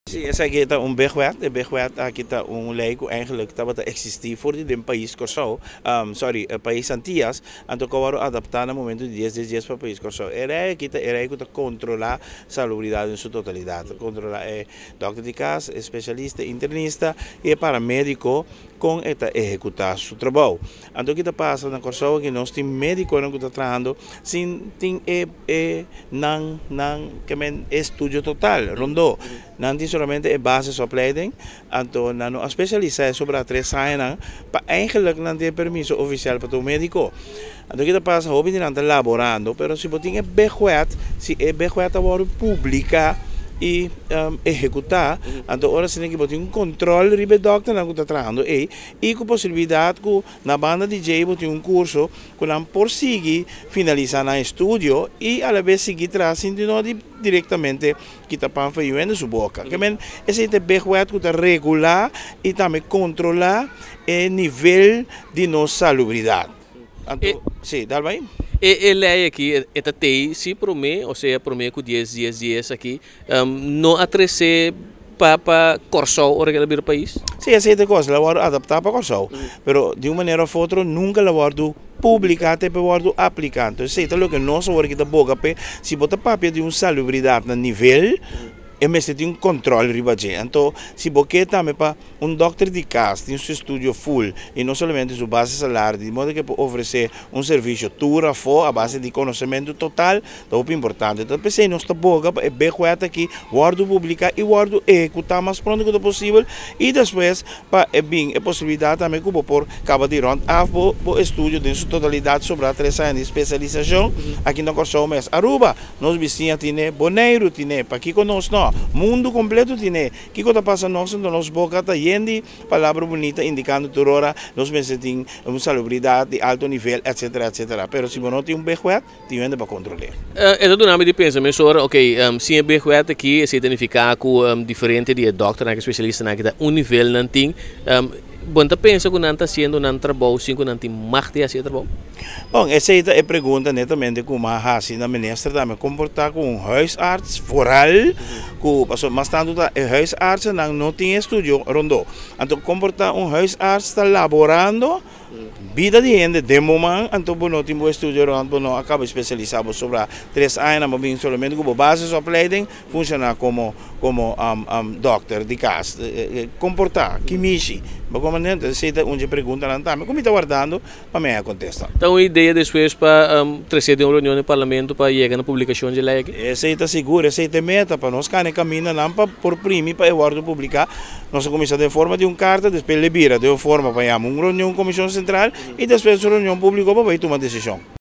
Sim, essa aqui está webwet. De webwet aqui está lei que eigenlijk estava a existir voor die país Corsou, sorry, país Antillas, então que agora adaptar no momento de 10 dias para o país Corsou. Era aqui está, era que controlar salubridade em sua totalidade, controlar doctor de casa, especialista, internista e paramédico com esta executar seu trabalho. Então que está passando na Corsou que nós temos médico que está trabalhando sem tem não que men estudo total, rondou. Não tem solamente a basisopleiding, então não a especialista sobre a 3 anos, para eigenlijk não ter permisso oficial para o médico. Então que passa, hobby de não estar laborando, mas se você tem se é bejuet agora pública e executar, então agora você tem que ter controle do doctor que está trabalhando e com possibilidade que na banda DJ você tem curso que não por seguir finalizar no estúdio e a vez seguir trazendo diretamente que está para fazer na sua boca. Que men esse é bejuet que está regular e também controlar o nível de nossa salubridade. Então, sim, dá bem? Ele aqui, esta TI, se para mim, ou seja, para mim com 10 dias aqui, não atrecer para Corsou ou aquele país? Sim, essa é a coisa, ela vai adaptar para Corsou, mas de uma maneira ou outra, nunca ela vai publicar até para o aplicar. Então, se é o que nós vamos aqui da boca, se botar papel de uma salubridade no nível, e mesmo tem controle ribaje. Então, se você também para doctor de casa, tem seu estúdio full e não somente sua base salário, de modo que pode oferecer serviço tura fora a base de conhecimento total, é importante. Então, pensei nossa boca é bem correta aqui, guardo publicar e guardo executar mais pronto que possível e depois para bem a possibilidade também que por cabo de rond o estúdio de sua totalidade sobre a 3 anos de especialização aqui na Corsou Mes Aruba, nós vizinhos tem Boneiro, tem para aqui conosco mundo completo tem que está passando nós boca está yendo palavra bonita indicando toda hora nós pensamos uma salubridade de alto nível etc. Pero se não tem bejuet tem ainda para controlar. É do nome de pensamento sobre ok se é bejuet aqui se identificar com diferente de doctor que especialista na que nível não tem bom tá pensa que não está sendo não trabalho sim que não tem mais de fazer trabalho. Bom, essa é a pergunta netamente como a Hassi na ministra também comportar com huisarts foral que passou mais tanto da huisarts não tem estúdio rondou. Então comportar huisarts está laborando vida de gente de momento, então não tem um estúdio rondo não acaba especializado sobre 3 anos mas bem somente como base de opleiding funciona como doctor de casa comportar que mishi mas como não se é onde pergunta não tá mas como está guardando para me contestar. Então a ideia depois para trazer uma reunião no parlamento para chegar na publicação de lei. Essa está segura, essa é meta para nós que caminha não para por primi para o guardo publicar nossa comissão de forma de carta depois libera de forma para uma reunião comissão central e depois a reunião pública para tomar decisão.